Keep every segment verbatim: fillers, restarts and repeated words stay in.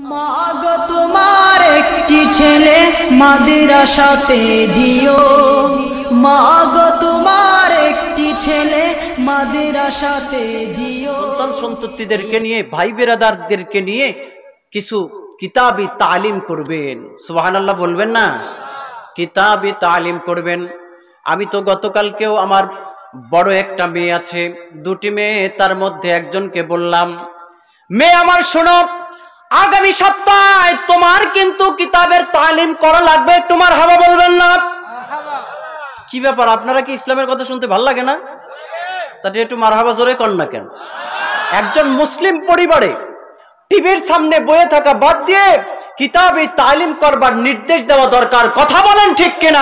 মাগো তোমার একটি ছেলে মাদ্রাসাতে দিও, মাগো তোমার একটি ছেলে মাদ্রাসাতে দিও। সন্তান সন্ততিদেরকে নিয়ে, ভাই বেরাদারদেরকে নিয়ে কিছু কিতাবি তালিম করবেন। সুবহানাল্লাহ বলবেন না? কিতাবি তালিম করবেন। আমি তো গতকালকেও আমার বড় একটা মেয়ে আছে, দুটি মেয়ে, তার মধ্যে একজনকে বললাম, মেয়ে আমার শোনো, আগামী সপ্তাহে তোমার কিন্তু কিতাবের তালিম করা লাগবে। তোমার হাবা বলবেন না? কি ব্যাপার, আপনারা কি ইসলামের কথা শুনতে ভালো লাগে না? তাহলে একটু মারহাবা জোরে কর না কেন? একজন মুসলিম পরিবারে টিভির সামনে বসে থাকা বাদ দিয়ে কিতাবে তালিম করবার নির্দেশ দেওয়া দরকার। কথা বলেন ঠিক কিনা?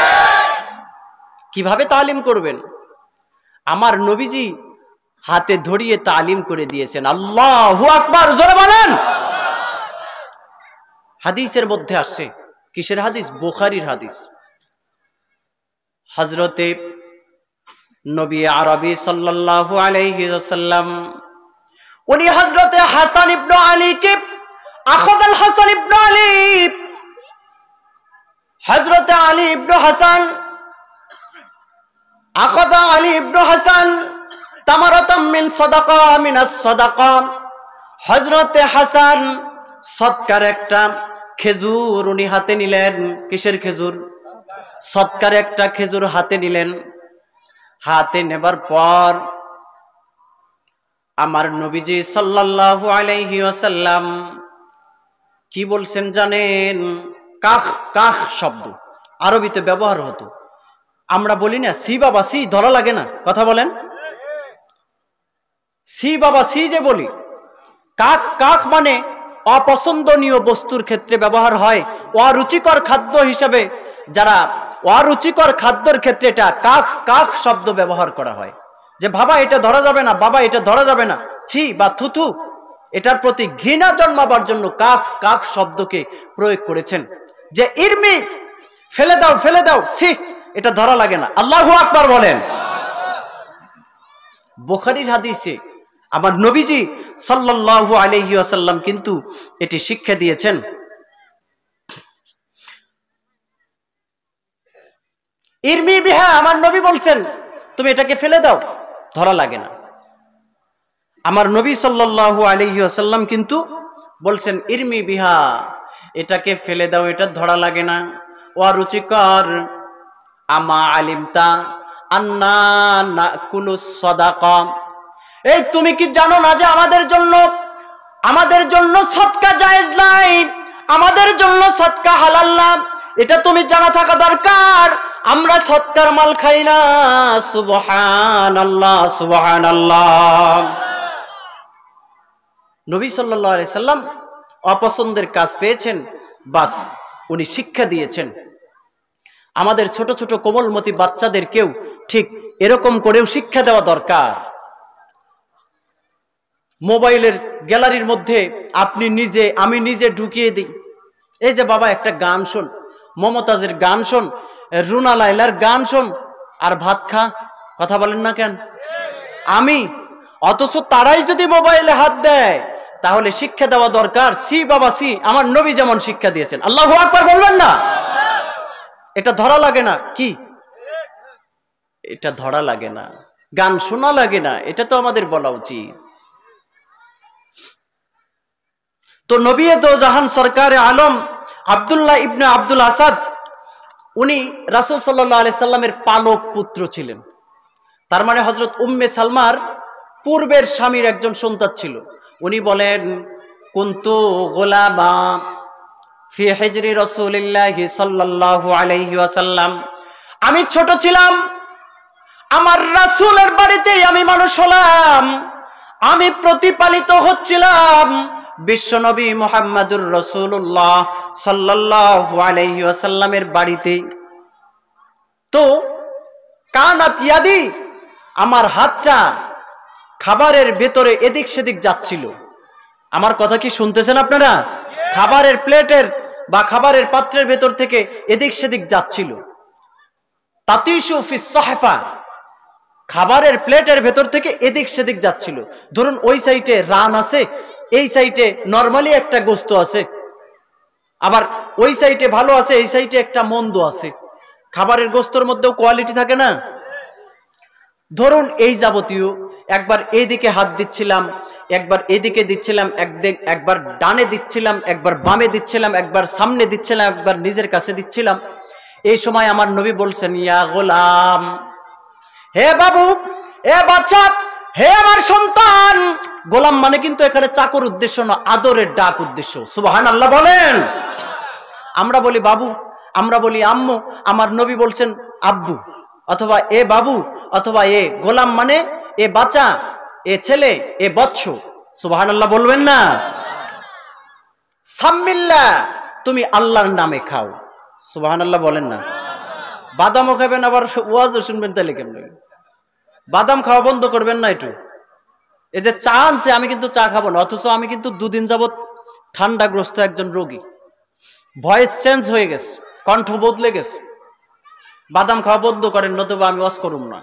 কিভাবে তালিম করবেন? আমার নবীজি হাতে ধরিয়ে তালিম করে দিয়েছেন। আল্লাহু আকবার, জোরে বলেন। হাদিসের মধ্যে আসছে, কিসের হাদিস? বুখারীর হাদিস। হযরতে নবী আরবি সাল্লাল্লাহু আলাইহি ওয়াসাল্লাম উনি হযরতে হাসান ইবনে আলী কে আখাদ আল হাসান ইবনে আলী, হযরতে আলী ইবনে হাসান আখাদ আলী ইবনে হাসান তামারাতাম মিন সাদাকা মিনাস সাদাকা। হযরতে হাসান সদকার একটা খেজুর উনি হাতে নিলেন। কিসের খেজুর? সদকার একটা খেজুর হাতে নিলেন। হাতে নেবার পর আমার নবীজি সাল্লাল্লাহু আলাইহি ওয়াসাল্লাম কি বলছেন জানেন? কাখ কাখ শব্দ আরবিতে ব্যবহার হতো। আমরা বলি না সি বাবা সি, ধরা লাগে না? কথা বলেন। সি বাবা সি যে বলি, কাখ কাখ মানে অপছন্দনীয় বস্তুর ক্ষেত্রে ব্যবহার হয়। অরুচিকর খাদ্য হিসাবে, যারা অরুচিকর খাদ্যের ক্ষেত্রে এটা কাখ কাখ শব্দ ব্যবহার করা হয়। যে বাবা এটা ধরা যাবে না, বাবা এটা ধরা যাবে না, ছি বা থুথু, এটার প্রতি ঘৃণা জন্মাবার জন্য কাখ কাখ শব্দকে প্রয়োগ করেছেন। যে ইরমি, ফেলে দাও ফেলে দাও, ছি এটা ধরা লাগে না। আল্লাহু আকবার বলেন। বুখারীর হাদিসে আমার নবীজি সাল্লাল্লাহু আলাইহি ওয়াসাল্লাম কিন্তু এটি শিক্ষা দিয়েছেন। ইরমি বিহা, আমার নবী বলছেন তুমি এটাকে ফেলে দাও, ধরা লাগে না। আমার নবী সাল্লাল্লাহু আলাইহি ওয়াসাল্লাম কিন্তু বলছেন ইরমি বিহা, এটাকে ফেলে দাও, এটা ধরা লাগে না। ওয়া রুচিকর আমা আলিমতা আন্না নাকুলুস সাদাকা। এই তুমি কি জানো না যে আমাদের জন্য আমাদের জন্য সদকা জায়েজ নাই, আমাদের জন্য সদকা হালাল না? এটা তুমি জানা থাকা দরকার। আমরা সদকার মাল খাই না। সুবহানাল্লাহ সুবহানাল্লাহ। নবী সাল্লাল্লাহু আলাইহি সাল্লাম অপছন্দের কাজ পেয়েছেন, বাস উনি শিক্ষা দিয়েছেন। আমাদের ছোট ছোট কোমলমতি বাচ্চাদেরকেও ঠিক এরকম করেও শিক্ষা দেওয়া দরকার। মোবাইলের গ্যালারির মধ্যে আপনি নিজে, আমি নিজে ঢুকিয়ে দিই, এই যে বাবা একটা গান শোন, মমতাজের গান শোন, রুনা লাইলার গান শোন, আর ভাত খা। কথা বলেন না কেন? আমি, অথচ তারাই যদি মোবাইলে হাত দেয় তাহলে শিক্ষা দেওয়া দরকার। সি বাবা সি, আমার নবী যেমন শিক্ষা দিয়েছেন। আল্লাহু আকবার বলবেন না? এটা ধরা লাগে না? কি এটা ধরা লাগে না? গান শোনা লাগে না? এটা তো আমাদের বলা উচিত। তো নবী দো জাহান সরকারে আলম আব্দুল্লাহ ইবনে আব্দুল আসাদ, উনি রাসূল সাল্লাল্লাহু আলাইহি সাল্লামের পালক পুত্র ছিলেন। তার মানে হযরত উম্মে সালমার পূর্বের স্বামীর একজন সন্তান ছিল। উনি বলেন কুনতু গোলামা ফি হিজরি রাসূলিল্লাহি সাল্লাল্লাহু আলাইহি ওয়াসাল্লাম, আমি ছোট ছিলাম, আমার রাসূলের বাড়িতেই আমি মানুষ হলাম, আমি প্রতিপালিত হচ্ছিলাম বিশ্বনবী মুহাম্মদুর রাসূলুল্লাহ সাল্লাল্লাহু আলাইহি ওয়াসাল্লামের বাড়িতে। তো কানাত ইয়াদি, আমার হাতটা খাবারের ভেতরে এদিক সেদিক যাচ্ছিল। আমার কথা কি শুনতেছেন আপনারা? খাবারের প্লেটের বা খাবারের পাত্রের ভেতর থেকে এদিক সেদিক যাচ্ছিল। তাতিশু ফিস সাহফা, খাবারের প্লেটের ভেতর থেকে এদিক সেদিক যাচ্ছিল। ধরুন ওই সাইডে রান আছে, এই সাইডে নরমালি একটা গোস্ত আছে, আবার ওই সাইডে ভালো আছে, এই সাইডে একটা মন্দ আছে। খাবারের গোস্তর মধ্যেও কোয়ালিটি থাকে না? ধরুন এই যাবতীয় একবার এইদিকে হাত দিচ্ছিলাম, একবার এদিকে দিচ্ছিলাম, একদিক একবার ডানে দিচ্ছিলাম, একবার বামে দিচ্ছিলাম, একবার সামনে দিচ্ছিলাম, একবার নিজের কাছে দিচ্ছিলাম। এই সময় আমার নবী বলছেন, ইয়া গোলাম, হে বাবু, হে বাচ্চা, হে আমার সন্তান। গোলাম মানে কিন্তু এখানে চাকর উদ্দেশ্য না, আদরের ডাক উদ্দেশ্য। সুবহানাল্লাহ বলেন। আমরা বলি বাবু, আমরা বলি আম্মু, আমার নবী বলছেন আব্বু, অথবা এ বাবু, অথবা এ গোলাম মানে এ বাচ্চা, এ ছেলে, এ বৎস। সুবহানাল্লাহ বলবেন না? সাম্মিল্লাহ, তুমি আল্লাহর নামে খাও। সুবহানাল্লাহ বলেন না? বাদামও খাবেন আবার ওয়াজও শুনবেন, তাহলে কেমন? বাদাম খাওয়া বন্ধ করবেন না একটু। এই যে চা আনছে, আমি কিন্তু চা খাবো না, অথচ আমি কিন্তু দুদিন যাবত ঠান্ডাগ্রস্ত একজন রোগী, ভয়েস চেঞ্জ হয়ে গেছে, কণ্ঠ বদলে গেছে। বাদাম খাওয়া বন্ধ করেন, নতুবা আমি ওয়াজ করুম না।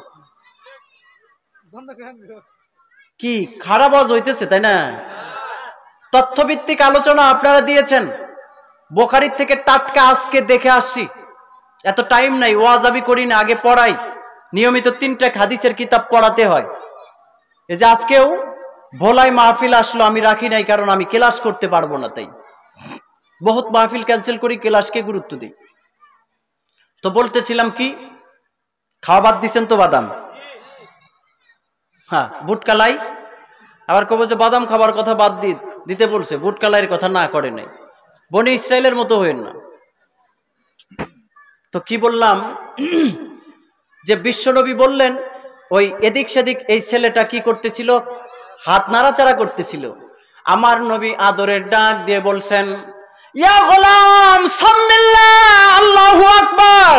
কি খারাপ ওয়াজ হইতেছে, তাই না? তথ্যভিত্তিক আলোচনা আপনারা দিয়েছেন, বুখারী থেকে টাটকা আজকে দেখে আসছি। এত টাইম নাই, ওয়াজ আমি করি না, আগে পড়াই। নিয়মিত তিনটা হাদিসের কিতাব পড়াতে হয়। এই যে আজকেও ভোলাই মাহফিল আসলো, আমি রাখি নাই, কারণ আমি ক্লাস করতে পারবো না, তাই বহুত মাহফিল ক্যান্সেল করি, ক্লাসকে গুরুত্ব দিই। তো বলতেছিলাম কি, খাওয়া বাদ দিচ্ছেন তো বাদাম? হ্যাঁ, বুট কালাই। আবার কব যে বাদাম খাবার কথা বাদ দিতে বলছে, বুট কালাইয়ের কথা না করে নাই। বনি ইসরায়েলের মতো হইেন না। তো কি বললাম, যে বিশ্বনবী বললেন ওই এদিক সেদিক এই ছেলেটা কি করতেছিল, হাত নাড়াচাড়া করতেছিল। আমার নবী আদরের ডাক দিয়ে বলছেন, ইয়া গোলাম সাম্মিল্লাহ, আল্লাহু আকবার।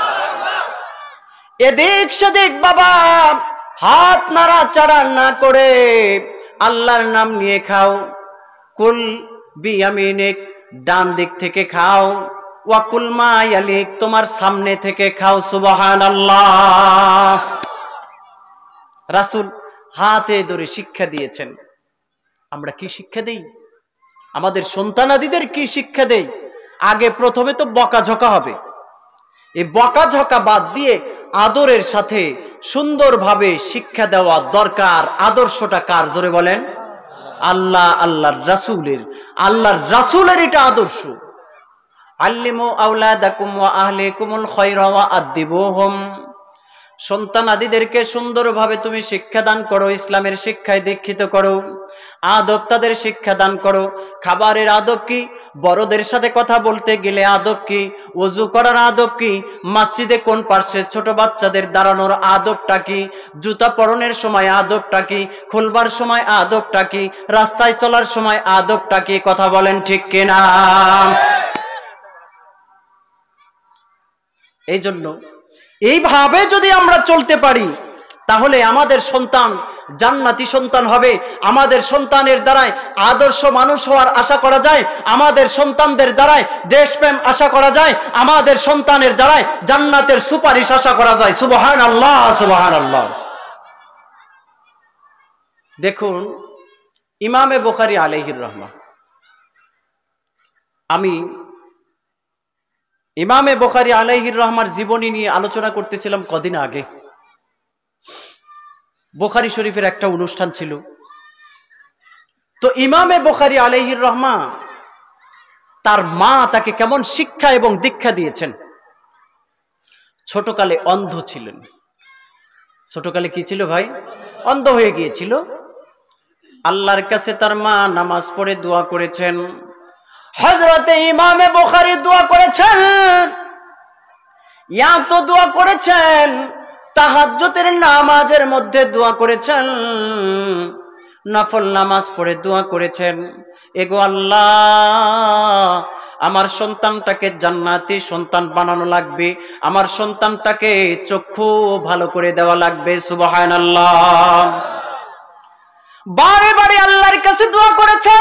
এদিক সেদিক বাবা হাত নাড়াচাড়া না করে আল্লাহর নাম নিয়ে খাও। কুল বিয়ামিনিক, ডান দিক থেকে খাও। ওয়াকুল মা ইয়ালিক, তোমার সামনে থেকে খাও। সুবহানাল্লাহ। রাসূল হাতে ধরে শিক্ষা দিয়েছেন। আমরা কি শিক্ষা দেই? আমাদের সন্তানাদিদের কি শিক্ষা দেই? আগে প্রথমে তো বকাঝকা হবে। এই বকাঝকা বাদ দিয়ে আদরের সাথে সুন্দরভাবে শিক্ষা দেওয়া দরকার। আদর্শটা কার? জোরে বলেন। আল্লাহ, আল্লাহর রাসূলের। আল্লাহর রাসূলের এটা আদর্শ। আল্লিমু আওলাদাকুম ওয়া আহলিকুমুল খায়রা ওয়া আদিবুহুম। সন্তানাদিদেরকে সুন্দরভাবে তুমি শিক্ষা দান করো, ইসলামের শিক্ষায় দীক্ষিত করো, আদব তাদের শিক্ষা দান করো। খাবারের আদব কি? বড়দের সাথে কথা বলতে গেলে আদব কি? ওযু করার আদব কি? মসজিদে কোন পাশে ছোট বাচ্চাদের দাঁড়ানোর আদবটা কি? জুতা পরনের সময় আদবটা কি? খুলবার সময় আদবটা কি? রাস্তায় চলার সময় আদবটা কি? কথা বলেন ঠিক কিনা? এই জন্য এইভাবে যদি আমরা চলতে পারি, তাহলে আমাদের সন্তান জান্নাতি সন্তান হবে। আমাদের সন্তানের দ্বারাই আদর্শ মানুষ হওয়ার আশা করা যায়। আমাদের সন্তানদের দ্বারাই দেশপ্রেম আশা করা যায়। আমাদের সন্তানের দ্বারাই জান্নাতের সুপারিশ আশা করা যায়। সুবহানাল্লাহ, সুবহানাল্লাহ। দেখুন, ইমামে বুখারী আলাইহির রহমা, আমি ইমামে বুখারী আলাইহির রহমার জীবনী নিয়ে আলোচনা করতেছিলাম কদিন আগে। বুখারী শরীফের একটা অনুষ্ঠান ছিল। তো ইমামে বুখারী আলাইহির রহমা, তার মা তাকে কেমন শিক্ষা এবং দীক্ষা দিয়েছেন। ছোটকালে অন্ধ ছিলেন। ছোটকালে কি ছিল ভাই? অন্ধ হয়ে গিয়েছিল। আল্লাহর কাছে তার মা নামাজ পড়ে দোয়া করেছেন। হযরতে ইমামে বুখারী দোয়া করেছেন, ইয়া তো দোয়া করেছেন, তাহাজ্জুদের নামাজের মধ্যে দোয়া করেছেন, নফল নামাজ পড়ে দোয়া করেছেন, এগো আল্লাহ, আমার সন্তানটাকে জান্নাতি সন্তান বানানো লাগবে, আমার সন্তানটাকে চক্ষু ভালো করে দেওয়া লাগবে। সুবহানাল্লাহ। বারে বারে আল্লাহর কাছে দোয়া করেছেন।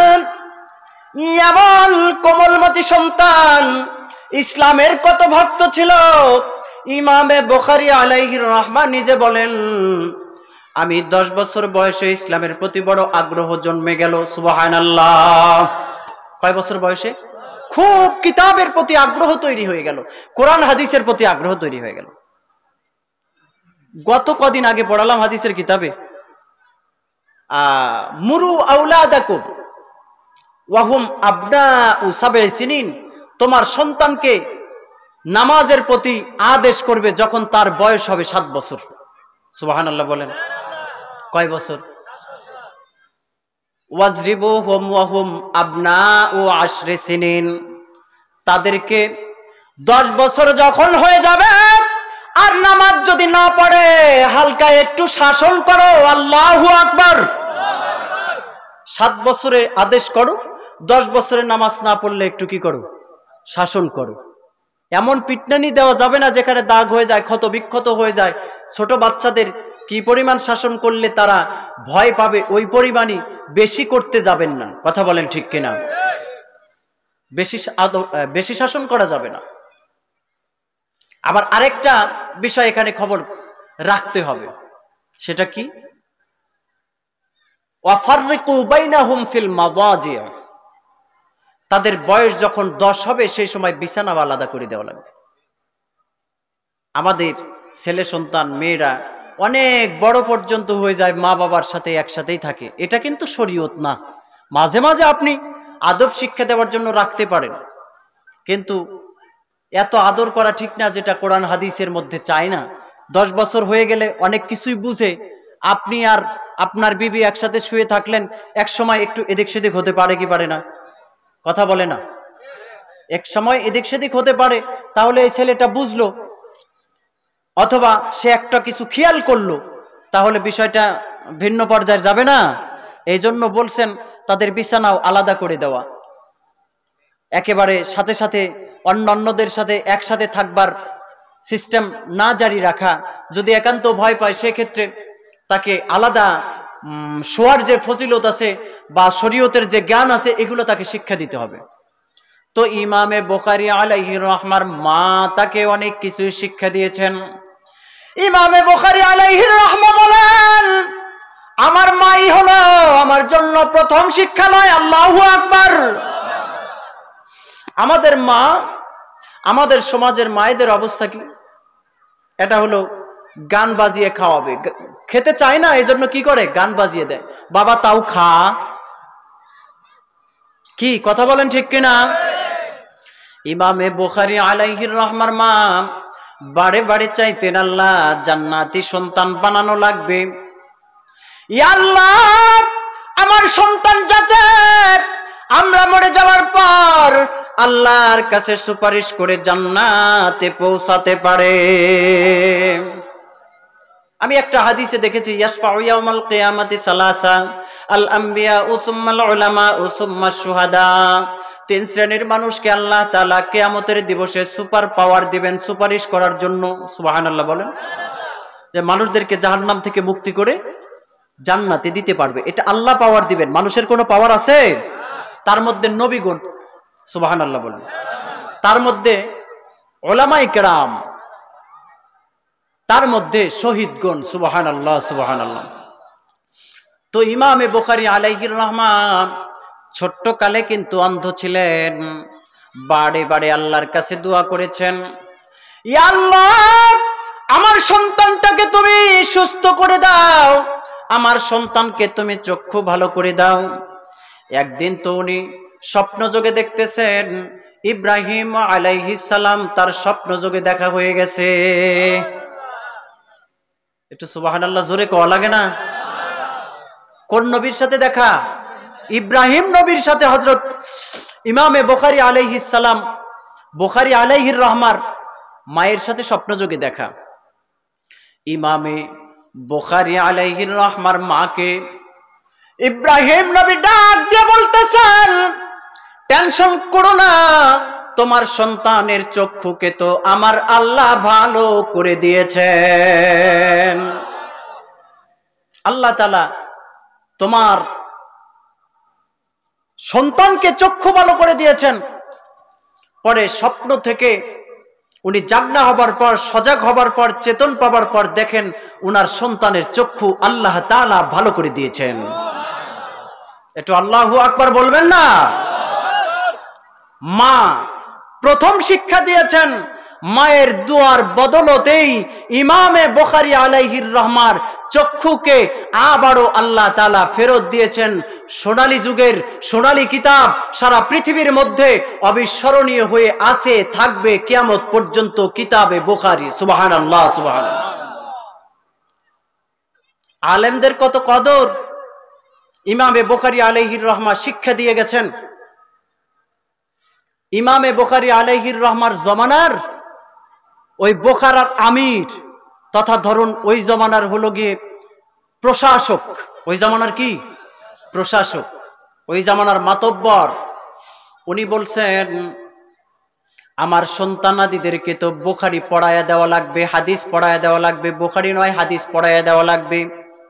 এমন কোমলমতি সন্তান। ইসলামের কত ভক্ত ছিল। ইমামে বুখারী আলাইহির রহমা নিজে বলেন, আমি দশ বছর বয়সে ইসলামের প্রতি বড় আগ্রহ জন্মে গেল। সুবহানাল্লাহ। কয় বছর বয়সে? খুব কিতাবের প্রতি আগ্রহ তৈরি হয়ে গেল, কোরআন হাদিসের প্রতি আগ্রহ তৈরি হয়ে গেল। গত কদিন আগে পড়ালাম হাদিসের কিতাবে, আহ মুরু আওলাদাকুম ওয়াহুম আবনাউ সাবঈ সিনিন, তোমার সন্তানকে নামাজের প্রতি আদেশ করবে যখন তার বয়স হবে সাত বছর। সুবহানাল্লাহ বলেন। কয় বছর? ওয়াজরিবুহুম ওয়াহুম আবনাউ আশরি সিনিন, তাদেরকে দশ বছর যখন হয়ে যাবে আর নামাজ যদি না পড়ে হালকা একটু শাসন করো। আল্লাহু আকবার। সাত বছরে আদেশ করো, দশ বছরে নামাজ না পড়লে একটু কি করো? শাসন করো। এমন পিটনানি দেওয়া যাবে না যেখানে দাগ হয়ে যায়, ক্ষত বিক্ষত হয়ে যায়। ছোট বাচ্চাদের কি পরিমাণ শাসন করলে তারা ভয় পাবে ওই পরিমাণই বেশি করতে যাবেন না। কথা বলেন ঠিক কিনা? বেশি বেশি শাসন করা যাবে না। আবার আরেকটা বিষয় এখানে খবর রাখতে হবে, সেটা কি? ওয়াফাররিকু বাইনাহুম ফিল মাদাজি, তাদের বয়স যখন দশ হবে সেই সময় বিছানা আলাদা করে দেওয়া লাগবে। আমাদের ছেলে সন্তান মেয়েরা অনেক বড় পর্যন্ত হয়ে যায় মা বাবার সাথে একসাথেই থাকে, এটা কিন্তু শরীয়ত না। মাঝে মাঝে আপনি আদব শিক্ষা দেওয়ার জন্য রাখতে পারেন, কিন্তু এত আদর করা ঠিক না যেটা কোরআন হাদিসের মধ্যে চায় না। দশ বছর হয়ে গেলে অনেক কিছুই বুঝে, আপনি আর আপনার বিবি একসাথে শুয়ে থাকলেন, এক সময় একটু এদিক সেদিক হতে পারে কি পারে না? কথা বলে না? এক সময় এদিক সেদিক হতে পারে, তাহলে এই ছেলেটা বুঝলো অথবা সে একটা কিছু খেয়াল করলো, তাহলে বিষয়টা ভিন্ন পর্যায়ে যাবে না? এই জন্য বলছেন তাদের বিছানাও আলাদা করে দেওয়া, একেবারে সাথে সাথে অন্যান্যদের সাথে একসাথে থাকবার সিস্টেম না জারি রাখা। যদি একান্ত ভয় পায় সেক্ষেত্রে তাকে আলাদা শোয়ার যে ফজিলত আছে বা শরীয়তের যে জ্ঞান আছে এগুলো তাকে শিক্ষা দিতে হবে। তো ইমামে বুখারী আলাইহির রাহমার মা তাকে অনেক কিছু শিক্ষা দিয়েছেন। ইমামে বুখারী আলাইহির রাহমা বলেন, আমার মাই হলো আমার জন্য প্রথম শিক্ষালয়। আল্লাহু আকবার। আমাদের মা, আমাদের সমাজের মায়েদের অবস্থা কি? এটা হলো গান বাজিয়ে খাওয়াবে, খেতে চায় না এজন্য কি করে? গান বাজিয়ে দেয়, বাবা তাও খা। কি কথা বলেন ঠিক কিনা? ইমামে বুখারী আলাইহির রাহমার মা বারে বারে চাইতেন, আল্লাহ জান্নাতি সন্তান বানানো লাগবে, ইয়া আল্লাহ আমার সন্তান যাতে আমরা মরে যাওয়ার পর আল্লাহর কাছে সুপারিশ করে জান্নাতে পৌঁছাতে পারে। আমি একটা হাদিসে দেখেছি, ইয়াশফাউ ইয়াউমাল কিয়ামাতি সালাসা, আল আম্বিয়া ও সুম্মাল উলামা ও সুম্মাশ শুহাদা। তিন শ্রেণীর মানুষকে আল্লাহ তাআলা কিয়ামতের দিবসে সুপার পাওয়ার দিবেন সুপারিশ করার জন্য। সুবহানাল্লাহ বলেন। যে মানুষদেরকে জাহান্নাম থেকে মুক্তি করে জান্নাতে দিতে পারবে, এটা আল্লাহ পাওয়ার দিবেন। মানুষের কোনো পাওয়ার আছে? তার মধ্যে নবীগণ, সুবহানাল্লাহ বলেন, তার মধ্যে উলামায়ে কেরাম, তার মধ্যে শহীদগণ। সুবহানাল্লাহ সুবহানাল্লাহ। তো ইমামে বুখারী আলাইহির রহমান ছোট্ট কালে কিন্তু অন্ধ ছিলেন, বারে বারে আল্লাহর কাছে দোয়া করেছেন, ইয়া আল্লাহ আমার সন্তানটাকে তুমি সুস্থ করে দাও, আমার সন্তানকে তুমি চক্ষু ভালো করে দাও। একদিন তো উনি স্বপ্ন যোগে দেখতেছেন ইব্রাহিম আলাইহিস সালাম, তার স্বপ্ন যোগে দেখা হয়ে গেছে। একটু সুবহানাল্লাহ জোরে কওয়া লাগে না? কোন নবীর সাথে দেখা? ইব্রাহিম নবীর সাথে হযরত ইমামে বুখারী আলাইহিস সালাম, বুখারী আলাইহির রহমার মায়ের সাথে স্বপ্ন যোগে দেখা। ইমামে বুখারী আলাইহির রহমার মাকে ইব্রাহিম নবী ডাক দিয়ে বলতেছেন, টেনশন করো না, তোমার সন্তানের চক্ষুকে তো আমার আল্লাহ ভালো করে দিয়েছেন। আল্লাহ তাআলা তোমার সন্তানকে চক্ষু ভালো করে দিয়েছেন। পরে স্বপ্ন থেকে উনি জাগনা হবার পর, সজাগ হবার পর, চেতন পাবার পর দেখেন উনার সন্তানের চক্ষু আল্লাহ তাআলা ভালো করে দিয়েছেন। একটু আল্লাহু আকবার বলবেন না? মা প্রথম শিক্ষা দিয়েছেন, মায়ের দুয়ার বদলতেই ইমামে বুখারী আলাইহির রহমার চক্ষুকে আবারও আল্লাহ তাআলা ফেরত দিয়েছেন। সোনালী যুগের সোনালী কিতাব সারা পৃথিবীর মধ্যে অবিস্মরণীয় হয়ে আছে, থাকবে কিয়ামত পর্যন্ত কিতাবে বুখারী। সুবহানাল্লাহ, সুবহানাল্লাহ। আলেমদের কত কদর ইমামে বুখারী আলাইহির রহমা শিক্ষা দিয়ে গেছেন। ইমামে বুখারী আলাইহির রহমার জমানার ওই বোখারার আমির তথা ধরুন ওই জমানার হলো গিয়ে প্রশাসক, ওই জমানার কি প্রশাসক, ওই জমানার মাতব্বর, উনি বলছেন আমার সন্তানাদিদেরকে তো বুখারী পড়ায়া দেওয়া লাগবে, হাদিস পড়ায়া দেওয়া লাগবে, বুখারী নয় হাদিস পড়ায়া দেওয়া লাগবে।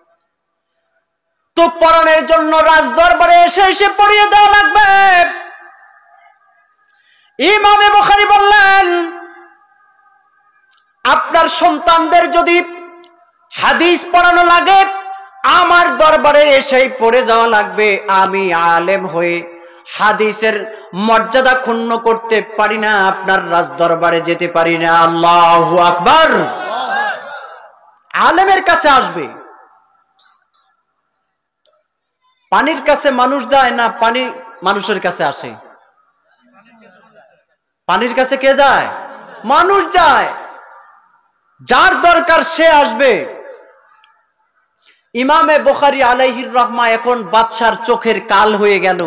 তো পড়ানোর জন্য রাজ দরবারে এসে এসে পড়িয়ে দেওয়া লাগবে। ইমামে বুখারী বললেন আপনার সন্তানদের যদি হাদিস পড়ানো লাগে আমার দরবারে এসেই পড়ে যাওয়া লাগবে। আমি আলেম হয়ে হাদিসের মর্যাদা ক্ষুণ্ণ করতে পারি না, আপনার রাজ দরবারে যেতে পারি না। আল্লাহু আকবার। আলেমের কাছে আসবে। পানির কাছে মানুষ যায় না, পানি মানুষের কাছে আসে? পানির কাছে কে যায়? মানুষ যায়। যার দরকার সে আসবে। ইমামে বুখারী আলাইহির রহমা এখন বাদশার চোখের কাল হয়ে গেল,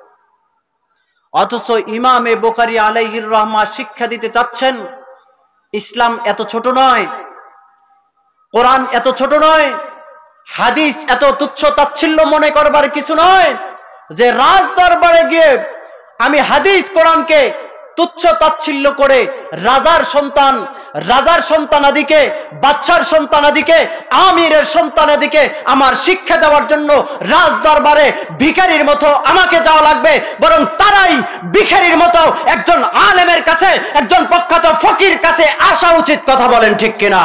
অথচ ইমামে বুখারী আলাইহির রহমা শিক্ষা দিতে চাচ্ছেন ইসলাম এত ছোট নয়, কোরআন এত ছোট নয়, হাদিস এত তুচ্ছ তাচ্ছিল্য মনে করবার কিছু নয় যে রাজ দরবারে গিয়ে আমি হাদিস কোরআনকে তুচ্ছ তাচ্ছিল্য করে রাজার সন্তান রাজার সন্তানাদিকে, বাদশার সন্তানাদিকে, আমিরের সন্তানাদিকে আমার শিক্ষা দেওয়ার জন্য রাজ দরবারে ভিখারির মতো আমাকে যাওয়া লাগবে। বরং তারাই ভিখারির মতো একজন আলেমের কাছে, একজন প্রখ্যাত ফকির কাছে আসা উচিত। কথা বলেন ঠিক কিনা?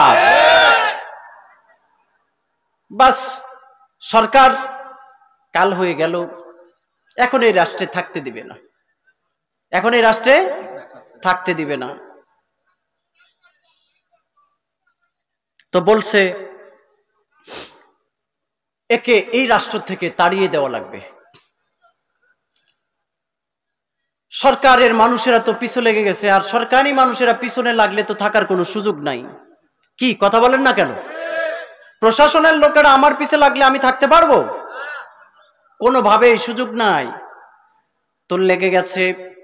বাস, সরকার কাল হয়ে গেল, এখন এই রাষ্ট্রে থাকতে দিবে না, এখন এই রাষ্ট্রে থাকতে দিবে না। তো বলছে একে এই রাষ্ট্র থেকে তাড়িয়ে দেওয়া লাগবে। সরকারের মানুষেরা তো পিছু লেগে গেছে, আর সরকারি মানুষেরা পিছনে লাগলে তো থাকার কোনো সুযোগ নাই। কি কথা বলেন না কেন? প্রশাসনের লোকেরা আমার পিছে লাগলে আমি থাকতে পারবো? কোনোভাবেই সুযোগ নাই। তো লেগে গেছে।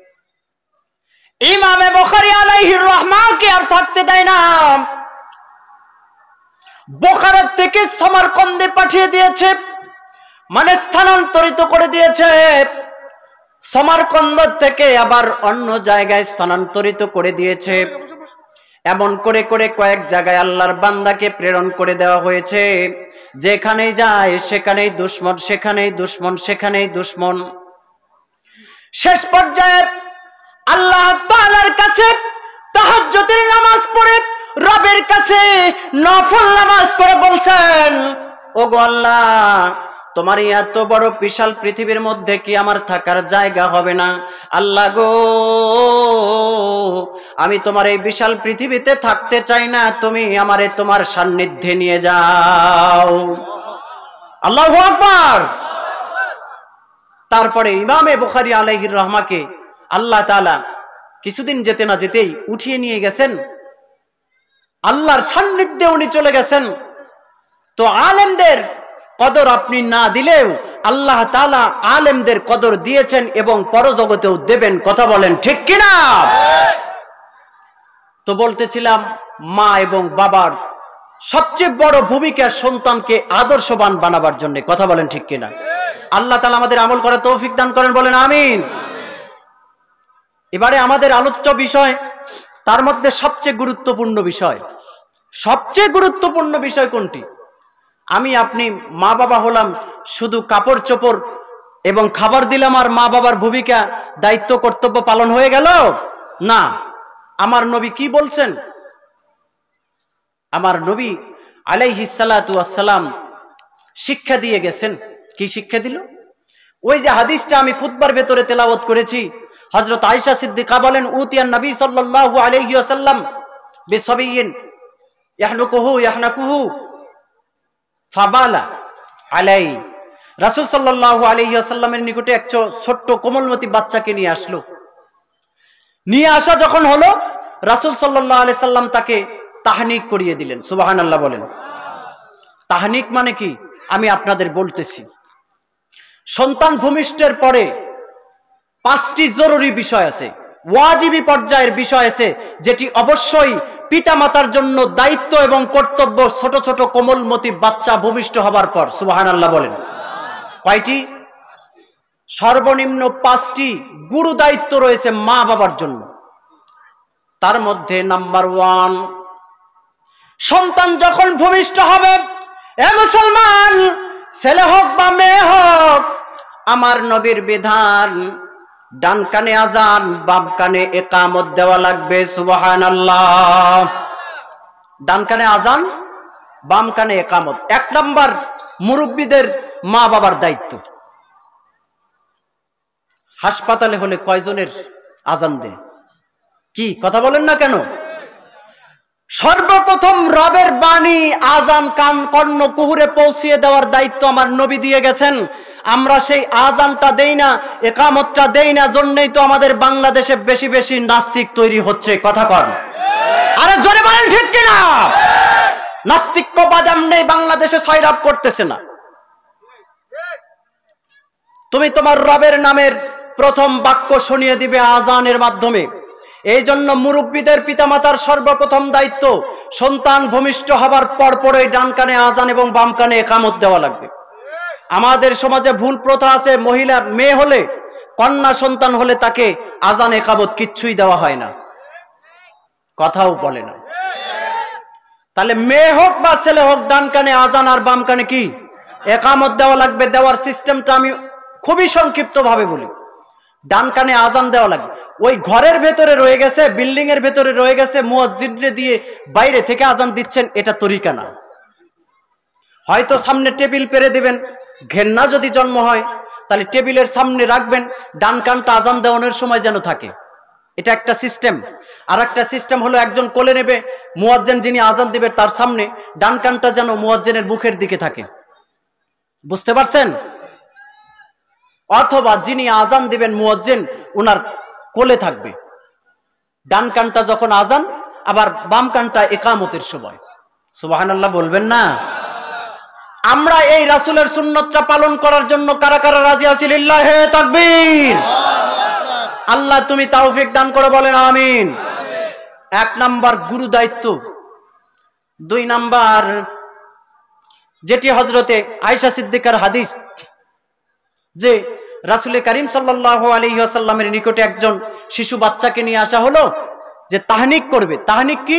ইমামে বুখারী আলাইহির রহমাকে আর থাকতে দেয় না, বুখারা থেকে সমরকন্দে পাঠিয়ে দিয়েছে, মানে স্থানান্তরিত করে দিয়েছে। সমরকন্দ থেকে আবার অন্য জায়গায় স্থানান্তরিত করে দিয়েছে। এমন করে করে কয়েক জায়গায় আল্লাহর বান্দাকে প্রেরণ করে দেওয়া হয়েছে, যেখানেই যায় সেখানেই দুশমন, সেখানেই দুশমন, সেখানেই দুশমন। শেষ পর্যায়ে আল্লাহ তাআলার কাছে তাহাজ্জুদের নামাজ পড়ে রবের কাছে নফল নামাজ করে বলছেন, ওগো আল্লাহ, তোমার এত বড় বিশাল পৃথিবীর মধ্যে কি আমার থাকার জায়গা হবে না? আল্লাহ গো, আমি তোমার এই বিশাল পৃথিবীতে থাকতে চাই না, তুমি আমারে তোমার সান্নিধ্যে নিয়ে যাও। আল্লাহু আকবার। তারপরে ইমামে বুখারী আলাইহির রহমাকে আল্লাহ তাআলা কিছুদিন যেতে না যেতেই উঠিয়ে নিয়ে গেছেন, আল্লাহর সান্নিধ্যে উনি চলে গেছেন। তো আলেমদের কদর আপনি না দিলেও আল্লাহ তাআলা আলেমদের কদর দিয়েছেন এবং পরজগতেও দেবেন। কথা বলেন ঠিক কিনা? তো বলতেছিলাম, মা এবং বাবার সবচেয়ে বড় ভূমিকা সন্তানকে আদর্শবান বানাবার জন্য। কথা বলেন ঠিক কিনা? আল্লাহ তাআলা আমাদের আমল করার তৌফিক দান করেন, বলেন আমিন। এবারে আমাদের আলোচ্য বিষয়, তার মধ্যে সবচেয়ে গুরুত্বপূর্ণ বিষয়, সবচেয়ে গুরুত্বপূর্ণ বিষয় কোনটি? আমি আপনি মা বাবা হলাম, শুধু কাপড় চোপড় এবং খাবার দিলাম আর মা বাবার ভূমিকা, দায়িত্ব, কর্তব্য পালন হয়ে গেল? না, আমার নবী কি বলছেন? আমার নবী আলাইহিস সালাতু ওয়াস সালাম শিক্ষা দিয়ে গেছেন। কি শিক্ষা দিল? ওই যে হাদিসটা আমি খুতবার ভেতরে তেলাওয়াত করেছি, হযরত আয়েশা সিদ্দিকা বলেন, উতিয়ান নবী সাল্লাল্লাহু আলাইহি ওয়াসাল্লাম বিসাবিয়িন ইয়াহনুকুহু ইয়াহনাকুহু ফাবালা আলাই। রাসূল সাল্লাল্লাহু আলাইহি ওয়াসাল্লামের নিকটে এক ছোট্ট কোমলমতি বাচ্চাকে নিয়ে আসলো। নিয়ে আসা যখন হলো, রাসূল সাল্লাল্লাহু আলাইহি সাল্লাম তাকে তাহনিক করিয়ে দিলেন। সুবহানাল্লাহ বলেন। তাহনিক মানে কি আমি আপনাদের বলতেছি। সন্তান ভূমিষ্ঠের পরে পাঁচটি জরুরি বিষয় আছে, ওয়াজিবি পর্যায়ের বিষয় আছে, যেটি অবশ্যই পিতামাতার জন্য দায়িত্ব এবং কর্তব্য ছোট ছোট কোমলমতি বাচ্চা ভূমিষ্ঠ হবার পর। সুবহানাল্লাহ বলেন। কয়টি? সর্বনিম্ন পাঁচটি গুরু দায়িত্ব রয়েছে মা বাবার জন্য। তার মধ্যে নাম্বার ওয়ান, সন্তান যখন ভূমিষ্ঠ হবে, এ মুসলমান ছেলে হোক বা মেয়ে হোক, আমার নবীর বিধান ডান কানে আজান বাম কানে ইকামত দেওয়া লাগবে। সুবহানাল্লাহ। ডান কানে আজান বাম কানে ইকামত। এক নাম্বার মুরব্বীদের মা বাবার দায়িত্ব। হাসপাতালে হলে কয়জনের আজান দেয়? কি কথা বলেন না কেন? সর্বপ্রথম রবের বাণী আজান কান কর্ণ কুহুরে পৌঁছিয়ে দেওয়ার দায়িত্ব আমার নবী দিয়ে গেছেন। আমরা সেই আজানটা দেই না, ইকামতটা দেই না, জন্যই তো আমাদের বাংলাদেশে বেশি বেশি নাস্তিক তৈরি হচ্ছে। কথা কন, আরে জোরে বলেন ঠিক কিনা? নাস্তিক্যবাদ এমনি বাংলাদেশে সয়লাব করতেছে না। তুমি তোমার রবের নামের প্রথম বাক্য শুনিয়ে দিবে আজানের মাধ্যমে। এই জন্য মুরব্বীদের পিতামাতার সর্বপ্রথম দায়িত্ব, সন্তান ভূমিষ্ঠ হবার পর পরই ডান কানে আজান এবং বাম কানে ইকামত দেওয়া লাগবে। আমাদের সমাজে ভুল প্রথা আছে, মহিলা মেয়ে হলে, কন্যা সন্তান হলে তাকে আজান ইকামত কিচ্ছুই দেওয়া হয় না, কথাও বলে না। তাহলে মেয়ে হোক বা ছেলে হোক, ডান কানে আজান আর বাম কানে কি ইকামত দেওয়া লাগবে। দেওয়ার সিস্টেমটা আমি খুবই সংক্ষিপ্ত ভাবে বলি। ডান কানে আজান দেওয়া লাগবে। ওই ঘরের ভেতরে রয়ে গেছে, বিল্ডিং এর ভেতরে রয়ে গেছে, মুয়াজ্জিনরে দিয়ে বাইরে থেকে আজান দিচ্ছেন, এটা তরিকা না। হয়তো সামনে টেবিল পেরে দিবেন, ঘেন্না যদি জন্ম হয় তাহলে টেবিলের সামনে রাখবেন, ডান কানটা আজান দেওয়ানোর সময় যেন থাকে, এটা একটা সিস্টেম। আর একটা সিস্টেম হলো একজন কোলে নেবে, মুয়াজ্জিন যিনি আজান দিবে তার সামনে, ডান কানটা যেন মুয়াজ্জিনের মুখের দিকে থাকে। বুঝতে পারছেন? অথবা যিনি আজান দিবেন মুয়াজ্জিন, উনার কোলে থাকবে, ডান কানটা যখন আজান, আবার বাম কানটা ইকামতের সময়। সুবহানাল্লাহ বলবেন না? আমরা এই রাসূলের সুন্নতটা পালন করার জন্য কারা কারা রাজি আছি? লিল্লাহি তাকবীর। আল্লাহ তুমি তৌফিক দান করে বলেন আমিন। এক নাম্বার গুরু দায়িত্ব। দুই নাম্বার, যেটি হযরতে আয়েশা সিদ্দিকার হাদিস, যে রাসূল করিম সাল্লাল্লাহু আলাইহি ওয়াসাল্লামের নিকটে একজন শিশু বাচ্চাকে নিয়ে আসা হলো যে তাহনিক করবে। তাহনিক কি?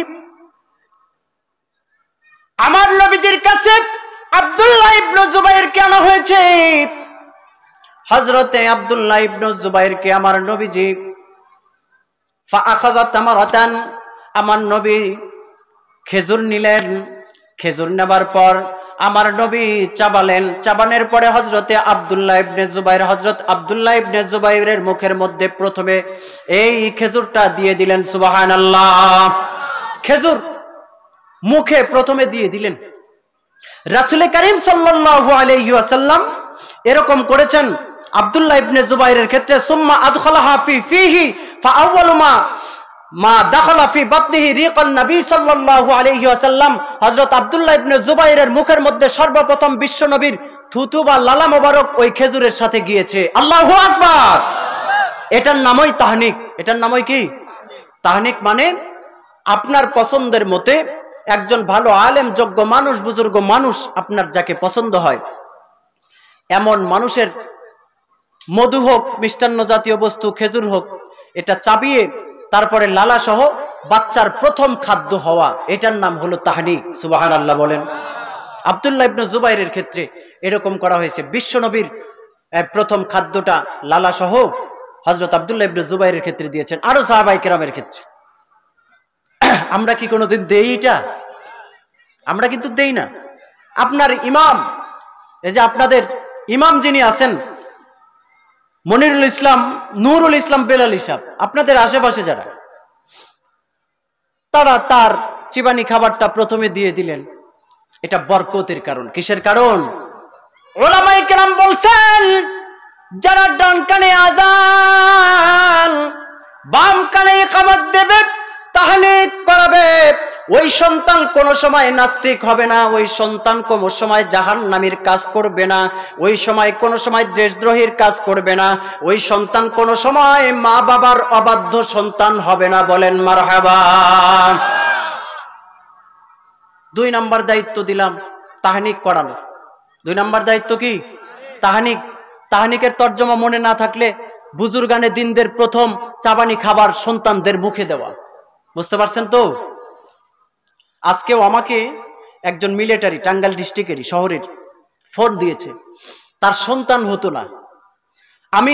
আমার নবীজির কাছে আব্দুল্লাহ ইবনে জুবাইরকে আনা হয়েছে। হযরতে আব্দুল্লাহ ইবনে জুবাইরকে আমার নবীজি ফাআখাযা তামারাতান, আমার নবী খেজুর নিলেন। খেজুর নেবার পর আমার নবী চাবালেন। চাবানের পরে হযরতে আব্দুল্লাহ ইবনে জুবাইর, হযরত আব্দুল্লাহ ইবনে জুবাইরের মুখের মধ্যে প্রথমে এই খেজুরটা দিয়ে দিলেন। সুবহানাল্লাহ। খেজুর মুখে প্রথমে দিয়ে দিলেন। রাসূল করিম সাল্লাল্লাহু আলাইহি ওয়াসাল্লাম এরকম করেছেন আব্দুল্লাহ ইবনে জুবাইরের ক্ষেত্রে। সুম্মা আদখালাহা ফি ফিহি ফাআওয়ালু মা মা দাখালা ফি বাতনিহি রিকান নবী সাল্লাল্লাহু আলাইহি ওয়াসাল্লাম। হযরত আব্দুল্লাহ ইবনে জুবাইরের মুখের মধ্যে সর্বপ্রথম বিশ্ব নবীর থুতু বা লালা মোবারক ওই খেজুরের সাথে গিয়েছে। আল্লাহু আকবার। এটার নামই তাহনিক। এটার নামই কি? তাহনিক। মানে আপনার পছন্দের মতে একজন ভালো আলেম, যোগ্য মানুষ, বুজুর্গ মানুষ, আপনার যাকে পছন্দ হয় এমন মানুষের মধু হোক, মিষ্টান্ন জাতীয় বস্তু, খেজুর হোক, এটা চাবিয়ে তারপরে লালা সহ বাচ্চার প্রথম খাদ্য হওয়া, এটার নাম হলো তাহনিক। সুবহানাল্লাহ বলেন। আব্দুল্লাহ ইবনে জুবাইরের ক্ষেত্রে এরকম করা হয়েছে। বিশ্ব নবীর প্রথম খাদ্যটা লালা সহ হযরত আব্দুল্লাহ ইবনে জুবাইরের ক্ষেত্রে দিয়েছেন, আরো সাহাবায়ে কেরামের ক্ষেত্রে। আমরা কি কোনোদিন দেই এটা? আমরা কিন্তু দেই না। আপনার ইমাম, এই যে আপনাদের ইমাম যিনি আছেন মনিরুল ইসলাম, নুরুল ইসলাম বেলালী সাহেব, আপনাদের আশেপাশে যারা, তারা তার চিবানি খাবারটা প্রথমে দিয়ে দিলেন। এটা বরকতের কারণ। কিসের কারণ? উলামায়ে কেরাম বলছেন, যারা ডান কানে আযান বাম কানে ইকামত দেবে, তাহলিল করাবে, ওই সন্তান কোন সময় নাস্তিক হবে না, ওই সন্তান কোন সময় জাহান্নামীর কাজ করবে না, ওই সময় কোন সময় দেশদ্রোহীর কাজ করবে না, ওই সন্তান কোন সময় মা বাবার অবাধ্য সন্তান হবে না। বলেন মারহাবা। দুই নাম্বার দায়িত্ব দিলাম তাহনিক করানো। দুই নাম্বার দায়িত্ব কি? তাহনিক। তাহনিকের তর্জমা মনে না থাকলে বুজুর্গানে দিনদের প্রথম চাবানি খাবার সন্তানদের মুখে দেওয়া। বুঝতে পারছেন তো? আজকেও আমাকে একজন মিলিটারি, টাঙ্গাইল ডিস্ট্রিক্টেরই শহরের, ফোন দিয়েছে, তার সন্তান হতো না। আমি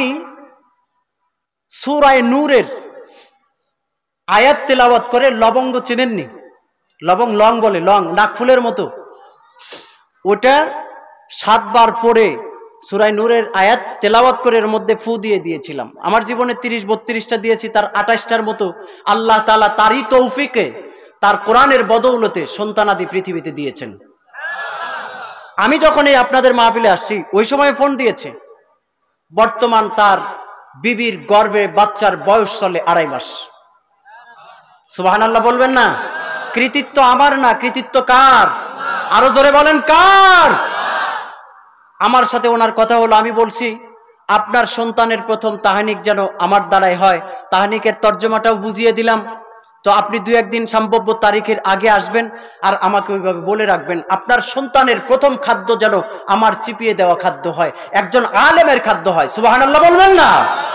সূরা নূরের আয়াত তেলাওয়াত করে, লবঙ্গ চেনেননি? লবং, লং বলে, লং নাকফুলের মতো, ওটা সাতবার পড়ে সূরা নূরের আয়াত তেলাওয়াত করে এর মধ্যে ফু দিয়ে দিয়েছিলাম। আমার জীবনে তিরিশ বত্রিশটা দিয়েছি, তার আঠাশটার মতো আল্লাহ তাআলা তারই তৌফিকে, তার কোরআনের বদৌলতে সন্তানাদি পৃথিবীতে দিয়েছেন। আমি যখন এই আপনাদের মাহফিলে আসছি ওই সময় ফোন দিয়েছে। বর্তমান তার বিবির গর্ভে বাচ্চার বয়স চলে আড়াই মাস। সুবহানাল্লাহ বলবেন না? কৃতিত্ব আমার না, কৃতিত্ব কার? আরো জোরে বলেন কার? আমার সাথে ওনার কথা হলো, আমি বলছি আপনার সন্তানের প্রথম তাহনিক যেন আমার দ্বারাই হয়। তাহনিকের তর্জমাটাও বুঝিয়ে দিলাম। তো আপনি দুই একদিন সম্ভাব্য তারিখের আগে আসবেন আর আমাকে ওইভাবে বলে রাখবেন, আপনার সন্তানের প্রথম খাদ্য যেন আমার চিপিয়ে দেওয়া খাদ্য হয়, একজন আলেমের খাদ্য হয়। সুবহানাল্লাহ বলবেন না?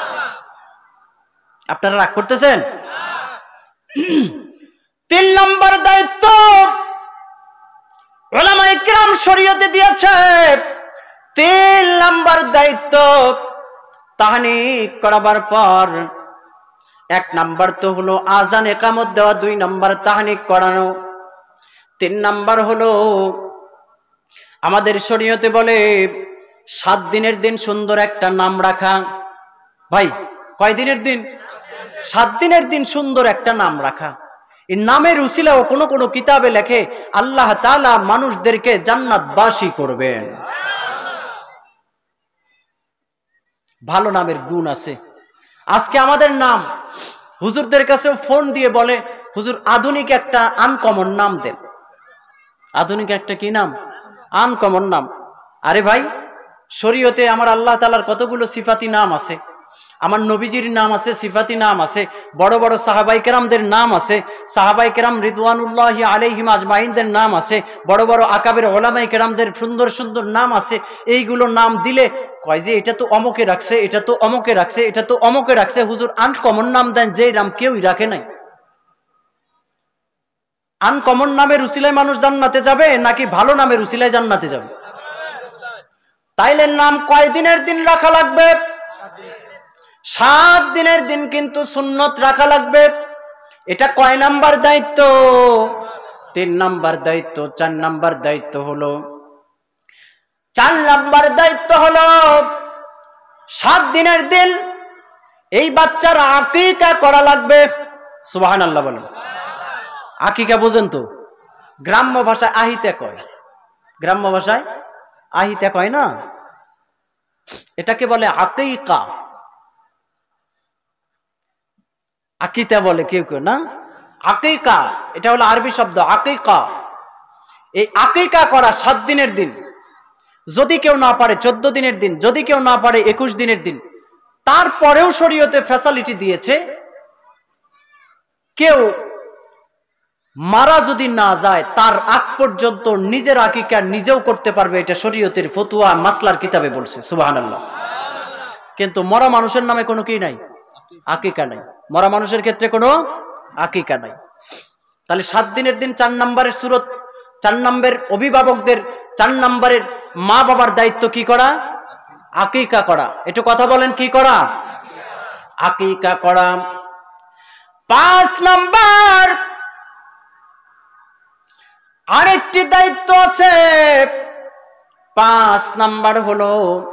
আপনারা রাগ করতেছেন? তিন নম্বর দায়িত্ব উলামায়ে কিরাম শরীয়তে দিয়েছে। তিন নম্বর দায়িত্ব তাহনিক করাবার পর, এক নাম্বার তো হলো আজান একামত দেওয়া, দুই নাম্বার তাহনিক করানো, তিন নাম্বার হলো আমাদের শরীয়তে বলে সাত দিনের দিন সুন্দর একটা নাম রাখা। ভাই, কয় দিনের দিন? সাত দিনের দিন সুন্দর একটা নাম রাখা। এই নামের উসিলাও কোনো কোনো কিতাবে লেখে আল্লাহ তাআলা মানুষদেরকে জান্নাতবাসী করবেন। ভালো নামের গুণ আছে। আজকে আমাদের নাম হুজুরদের কাছেও ফোন দিয়ে বলে, হুজুর আধুনিক একটা আনকমন নাম দেন। আধুনিক একটা কি নাম? আনকমন নাম। আরে ভাই, শরীয়তে আমার আল্লাহ তাআলার কতগুলো সিফাতি নাম আছে, আমার নবীজির নাম আছে, সিফাতি নাম আছে, বড় বড় সাহাবাই কেরামদের নাম আছে, সাহাবাই কেরাম রিদওয়ানুল্লাহি আলাইহিম আজমাইনদের নাম আছে, বড় বড় আকাবের ওলামাই কেরামদের সুন্দর সুন্দর নাম আছে। এইগুলো নাম দিলে কয় যে এটা তো অমকে রাখছে, এটা তো অমকে রাখছে, এটা তো অমকে রাখছে। হুজুর আনকমন নাম দেন, যে নাম কেউই রাখে নাই। আনকমন নামের উসিলায় মানুষ জান্নাতে যাবে নাকি ভালো নামের উসিলায় জান্নাতে যাবে? তাইলে নাম কয় দিনের দিন রাখা লাগবে? সাত দিনের দিন কিন্তু সুন্নত রাখা লাগবে। এটা কয় নাম্বার দায়িত্ব? তিন নাম্বার দায়িত্ব। চার নাম্বার দায়িত্ব হলো চার নাম্বার দায়িত্ব হলো সাত দিনের দিন এই বাচ্চার আকিকা করা লাগবে। সুবহানাল্লাহ বলেন। আকিকা বুঝেন তো? গ্রাম্য ভাষায় আহিতে কয়, গ্রাম্য ভাষায় আহিতে কয় না, এটাকে বলে আকিকা। আকিতা বলে কেউ কেউ না, আকিকা এটা হলো আরবি শব্দ আকিকা। এই আকিকা করা সাত দিনের দিন, যদি কেউ না পারে চোদ্দ দিনের দিন, যদি কেউ না পারে একুশ দিনের দিন। তারপরেও শরীয়তে ফ্যাসিলিটি দিয়েছে, কেউ মারা যদি না যায় তার আগ পর্যন্ত নিজের আকিকা নিজেও করতে পারবে। এটা শরীয়তের ফতুয়া মাসলার কিতাবে বলছে। সুবহানাল্লাহ। কিন্তু মরা মানুষের নামে কোনো কি নাই, আকিকা নাই। মরা মানুষের ক্ষেত্রে কোনো আকিকা নাই। তাহলে সাত দিনের দিন চার নম্বরের সুরত, চার নম্বরের অভিভাবকদের, চার নম্বরের মা বাবার দায়িত্ব কি করা? আকিকা করা। একটু কথা বলেন, কি করা? আকিকা করা। পাঁচ নম্বর আরেকটি দায়িত্ব আছে, পাঁচ নাম্বার হলো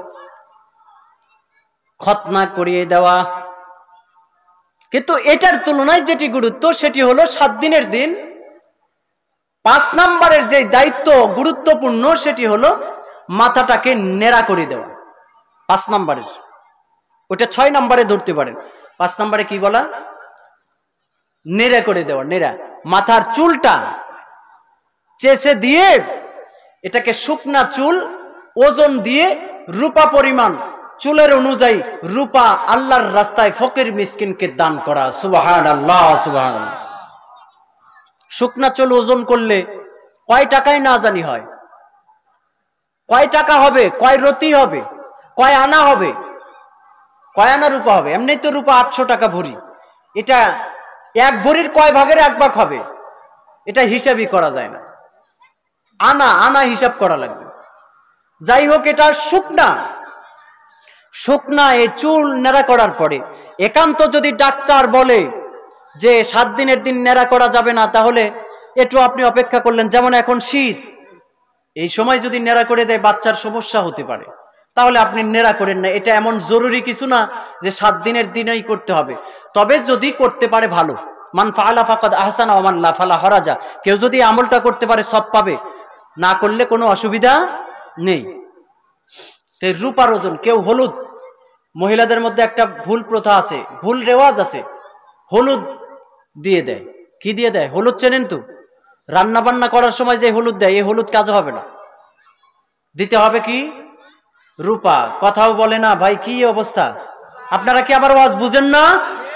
খতনা করিয়ে দেওয়া। কিন্তু এটার তুলনায় যেটি গুরুত্ব সেটি হলো সাত দিনের দিন পাঁচ নাম্বারের যে দায়িত্ব গুরুত্বপূর্ণ সেটি হলো মাথাটাকে নেড়া করে দেওয়া। পাঁচ নাম্বারের ওটা ছয় নাম্বারে ধরতে পারেন। পাঁচ নাম্বারে কি বলা? নেড়া করে দেওয়া। নেড়া মাথার চুলটা চেঁচে দিয়ে এটাকে শুকনা চুল ওজন দিয়ে রূপা পরিমাণ চুলের অনুযায়ী রূপা আল্লাহর রাস্তায় ফকির মিসকিনকে দান করা। সুবহানাল্লাহ সুবহানাল্লাহ। শুকনা চুল ওজন করলে কয় টাকায় না জানি হয়, কয় টাকা হবে, কয় রতি হবে, কয় আনা হবে, কয় আনা রূপা হবে? এমনি তো রূপা আটশো টাকা ভরি। এটা এক ভরির কয় ভাগের এক ভাগ হবে এটা হিসাবই করা যায় না। আনা আনা হিসাব করা লাগবে। যাই হোক, এটা শুকনা শুকনা এই চুল নেড়া করার পরে একান্ত যদি ডাক্তার বলে যে সাত দিনের দিন নেড়া করা যাবে না, তাহলে একটু আপনি অপেক্ষা করলেন। যেমন এখন শীত, এই সময় যদি নেড়া করে দেয় বাচ্চার সমস্যা হতে পারে, তাহলে আপনি নেড়া করেন না। এটা এমন জরুরি কিছু না যে সাত দিনের দিনেই করতে হবে। তবে যদি করতে পারে ভালো। মান ফাআলা ফাকাদ আহসানা ওয়া মান লা ফালা হারাজা। কেউ যদি আমলটা করতে পারে সব পাবে, না করলে কোনো অসুবিধা নেই। রূপার ওজন, কেউ হলুদ, মহিলাদের মধ্যে একটা ভুল প্রথা আছে, ভুল রেওয়াজ আছে, হলুদ দিয়ে দেয়। কি দিয়ে দেয়? হলুদ চেনেন তো? রান্না বান্না করার সময় যে হলুদ দেয়, এই হলুদ কাজ হবে না। দিতে হবে কি? রূপা। কথাও বলে না ভাই, কি অবস্থা? আপনারা কি আবার ওয়াজ বুঝেন না?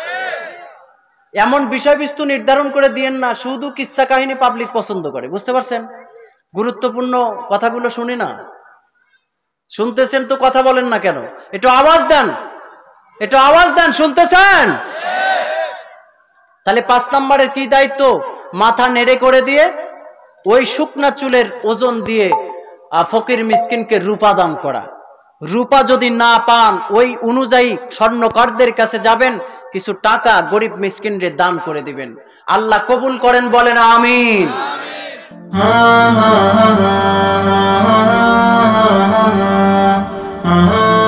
এমন বিষয়বস্তু নির্ধারণ করে দিয়েন না, শুধু কিচ্ছা কাহিনী পাবলিক পছন্দ করে। বুঝতে পারছেন? গুরুত্বপূর্ণ কথাগুলো শুনি না। শুনতেছেন তো, কথা বলেন না কেন? একটু আওয়াজ দেন, একটু আওয়াজ দেন। শুনতেছেন? তাহলে পাঁচ নম্বরের কি দায়িত্ব? মাথা নেড়ে করে দিয়ে ওই শুকনা চুলের ওজন দিয়ে ফকির মিসকিনকে রূপা দান করা। রূপা যদি না পান, ওই অনুযায়ী স্বর্ণকারদের কাছে যাবেন, কিছু টাকা গরিব মিসকিনদের দান করে দিবেন। আল্লাহ কবুল করেন, বলেন আমিন। আমিন।